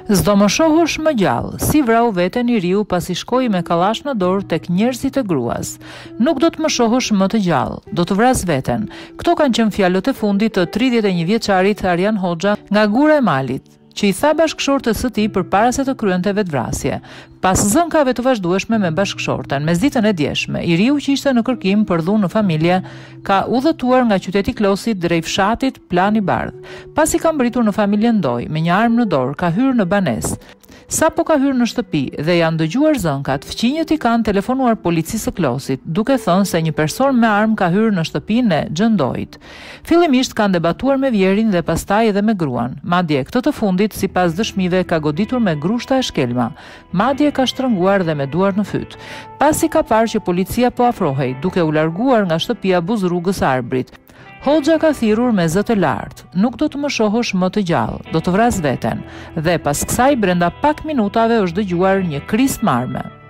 S'do më shohësh më gjallë, si vrau veten i riu pasi shkoi me kallash në dorë tek njerëzit e gruas. Nuk do të më shohësh më të gjallë, do të vras veten. Këto kanë qenë fjalët e fundit të 31 vjeçarit Arjan Hoxha nga Gura e Malit, që i tha bashkëshortes së tij përpara se të kryente vetvrasje. Pas zënkave të vazhdueshme me bashkëshorten, mesditën e djeshme, i riu që ishte në kërkim për dhunë në familje, ka udhëtuar nga qyteti Klosit drejt fshatit Plan i Bardh. Pasi ka mbritur në familje Ndoj, me një armë në dorë, ka hyrë në banesë. Sa po ka hyrë në shtëpi dhe janë dëgjuar zënkat, fqinjët i kanë telefonuar policisë së Klosit, duke thënë se një person me armë ka hyrë në shtëpinë e Gjëndojit. Fillimisht kanë debatuar me vjerin dhe pastaj edhe me gruan. Madje këtë të fundit, sipas dëshmive, ka goditur me grushta e shkelma. Madje ka shtrënguar dhe me duar në fyt. Pasi ka parë që policia po afrohej, duke u larguar nga shtëpia buz rrugës Arbrit, Hoxha ka thirrur me zë të lartë, nuk do të më shohësh më të gjallë, do të vras veten. Dhe pas kësaj brenda pak minutave është dëgjuar një kris marme.